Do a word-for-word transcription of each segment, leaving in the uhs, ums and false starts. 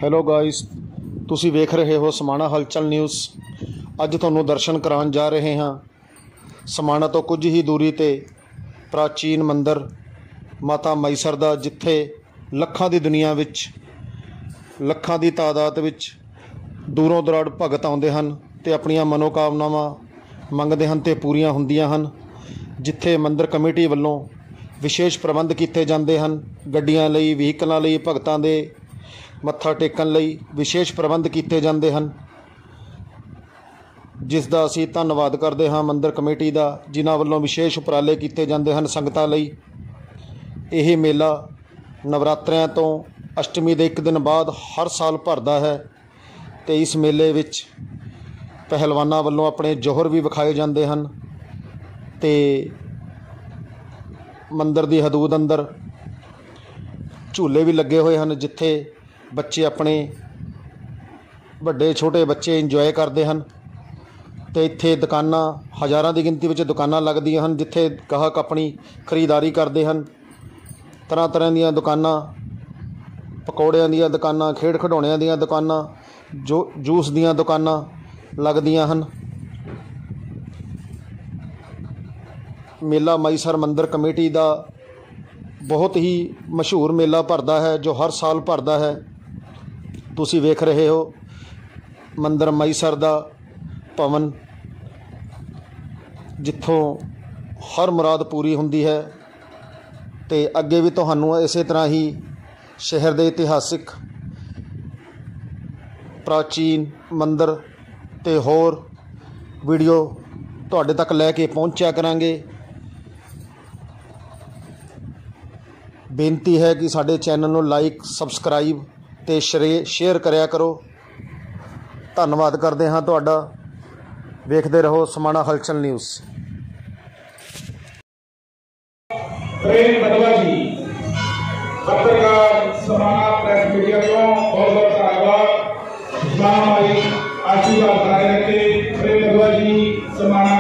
Hello guys, ਤੁਸੀਂ ਵੇਖ ਰਹੇ ਹੋ ਸਮਾਣਾ ਹਲਚਲ ਨਿਊਜ਼। ਅੱਜ ਤੁਹਾਨੂੰ ਦਰਸ਼ਨ ਕਰਾਉਣ ਜਾ ਰਹੇ ਹਾਂ ਸਮਾਣਾ ਤੋਂ ਕੁਝ ਹੀ ਦੂਰੀ ਤੇ ਪ੍ਰਾਚੀਨ ਮੰਦਰ ਮਾਤਾ ਮਾਈਸਰ ਦਾ, ਜਿੱਥੇ ਲੱਖਾਂ ਦੀ ਦੁਨੀਆ ਵਿੱਚ ਲੱਖਾਂ ਦੀ ਤਾਦਾਦ ਵਿੱਚ ਦੂਰੋਂ ਦੁਰਾੜ ਭਗਤ ਆਉਂਦੇ ਹਨ ਤੇ ਆਪਣੀਆਂ ਮਨੋਕਾਮਨਾਵਾਂ ਮੰਗਦੇ ਹਨ ਤੇ ਪੂਰੀਆਂ ਹੁੰਦੀਆਂ ਹਨ। ਜਿੱਥੇ ਮੰਦਰ ਕਮੇਟੀ ਵੱਲੋਂ ਵਿਸ਼ੇਸ਼ ਪ੍ਰਬੰਧ ਕੀਤੇ ਜਾਂਦੇ ਹਨ, ਗੱਡੀਆਂ ਲਈ, ਵਹੀਕਲਾਂ ਲਈ, ਭਗਤਾਂ ਦੇ ਮੱਥਾ ਟੇਕਣ ਲਈ ਵਿਸ਼ੇਸ਼ ਪ੍ਰਬੰਧ ਕੀਤੇ ਜਾਂਦੇ ਹਨ, ਜਿਸ ਦਾ ਅਸੀਂ ਧੰਨਵਾਦ ਕਰਦੇ ਹਾਂ ਮੰਦਰ ਕਮੇਟੀ ਦਾ, ਜਿਨ੍ਹਾਂ ਵੱਲੋਂ ਵਿਸ਼ੇਸ਼ ਉਪਰਾਲੇ ਕੀਤੇ ਜਾਂਦੇ ਹਨ ਸੰਗਤਾਂ ਲਈ। ਇਹ ਮੇਲਾ ਨਵਰਾਤਰਿਆਂ ਤੋਂ ਅਸ਼ਟਮੀ ਦੇ ਇੱਕ ਦਿਨ ਬਾਅਦ ਹਰ ਸਾਲ ਭਰਦਾ ਹੈ ਅਤੇ ਇਸ ਮੇਲੇ ਵਿੱਚ ਪਹਿਲਵਾਨਾਂ ਵੱਲੋਂ ਆਪਣੇ ਜੋਹਰ ਵੀ ਵਿਖਾਏ ਜਾਂਦੇ ਹਨ ਅਤੇ ਮੰਦਰ ਦੀ ਹਦੂਦ ਅੰਦਰ ਝੂਲੇ ਵੀ ਲੱਗੇ ਹੋਏ ਹਨ, ਜਿੱਥੇ ਬੱਚੇ ਆਪਣੇ ਵੱਡੇ ਛੋਟੇ ਬੱਚੇ ਇੰਜੋਏ ਕਰਦੇ ਹਨ। ਅਤੇ ਇੱਥੇ ਦੁਕਾਨਾਂ, ਹਜ਼ਾਰਾਂ ਦੀ ਗਿਣਤੀ ਵਿੱਚ ਦੁਕਾਨਾਂ ਲੱਗਦੀਆਂ ਹਨ, ਜਿੱਥੇ ਗਾਹਕ ਆਪਣੀ ਖਰੀਦਦਾਰੀ ਕਰਦੇ ਹਨ। ਤਰ੍ਹਾਂ ਤਰ੍ਹਾਂ ਦੀਆਂ ਦੁਕਾਨਾਂ, ਪਕੌੜਿਆਂ ਦੀਆਂ ਦੁਕਾਨਾਂ, ਖੇਡ ਖਿਡੌਣਿਆਂ ਦੀਆਂ ਦੁਕਾਨਾਂ, ਜੋ ਜੂਸ ਦੀਆਂ ਦੁਕਾਨਾਂ ਲੱਗਦੀਆਂ ਹਨ। ਮੇਲਾ ਮਾਈਸਰ ਮੰਦਰ ਕਮੇਟੀ ਦਾ ਬਹੁਤ ਹੀ ਮਸ਼ਹੂਰ ਮੇਲਾ ਭਰਦਾ ਹੈ, ਜੋ ਹਰ ਸਾਲ ਭਰਦਾ ਹੈ। ਤੁਸੀਂ ਵੇਖ ਰਹੇ ਹੋ ਮੰਦਰ ਮਾਈਸਰ ਦਾ ਭਵਨ, ਜਿੱਥੋਂ ਹਰ ਮੁਰਾਦ ਪੂਰੀ ਹੁੰਦੀ ਹੈ। ਅਤੇ ਅੱਗੇ ਵੀ ਤੁਹਾਨੂੰ ਇਸੇ ਤਰ੍ਹਾਂ ਹੀ ਸ਼ਹਿਰ ਦੇ ਇਤਿਹਾਸਿਕ ਪ੍ਰਾਚੀਨ ਮੰਦਰ ਅਤੇ ਹੋਰ ਵੀਡੀਓ ਤੁਹਾਡੇ ਤੱਕ ਲੈ ਕੇ ਪਹੁੰਚਿਆ ਕਰਾਂਗੇ। ਬੇਨਤੀ ਹੈ ਕਿ ਸਾਡੇ ਚੈਨਲ ਨੂੰ ਲਾਈਕ, ਸਬਸਕ੍ਰਾਈਬ ਅਤੇ ਸ਼ਰੇ ਸ਼ੇਅਰ ਕਰਿਆ ਕਰੋ। ਧੰਨਵਾਦ ਕਰਦੇ ਹਾਂ ਤੁਹਾਡਾ। ਵੇਖਦੇ ਰਹੋ ਸਮਾਣਾ ਹਲਚਲ ਨਿਊਜ਼। ਪ੍ਰੇਮ ਬਦਲਾ ਜੀ, ਪੱਤਰਕਾਰ ਸਮਾਣਾ ਪ੍ਰੈਸ ਮੀਡੀਆ ਤੋਂ ਬਹੁਤ ਬਹੁਤ ਧੰਨਵਾਦ। ਮਹਾਮਾਰੀ ਆਸ਼ੀਰਵਾਦ ਬਣਾਏ ਰੱਖੇ। ਪ੍ਰੇਮ ਬਦਲਾ ਜੀ, ਸਮਾਣਾ।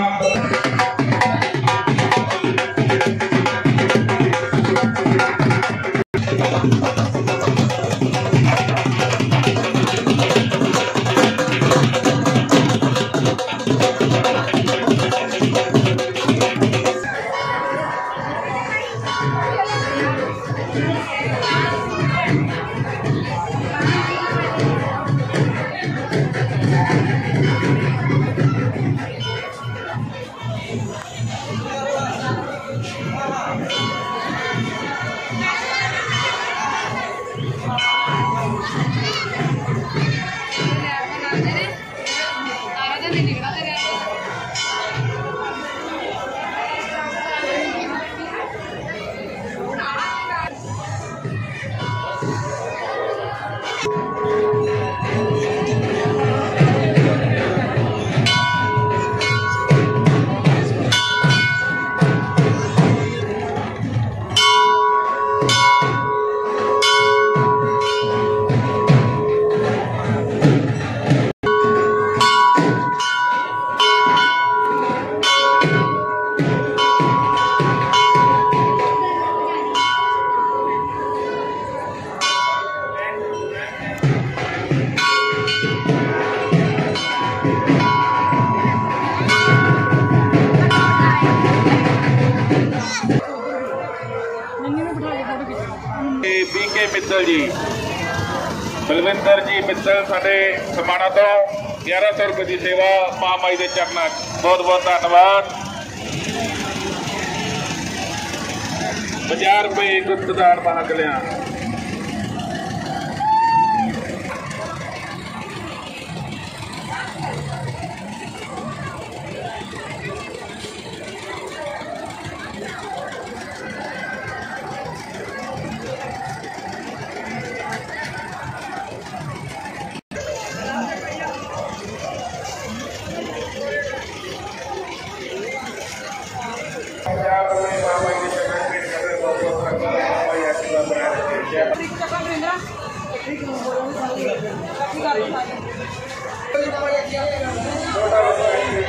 ਬੀ ਕੇ ਮਿੱਤਲ ਜੀ, ਬਲਵਿੰਦਰ ਜੀ ਮਿੱਤਲ ਸਾਡੇ ਸਮਾਣਾ ਤੋਂ ਗਿਆਰਾਂ ਸੌ ਰੁਪਏ ਦੀ ਸੇਵਾ ਮਾਂ ਮਾਈ ਦੇ ਚਰਨਾਂ। ਬਹੁਤ ਬਹੁਤ ਧੰਨਵਾਦ। ਪੰਜਾਹ ਰੁਪਏ ਗੁਪਤਦਾਨ ਬਣਾ ਲਿਆ। छोटा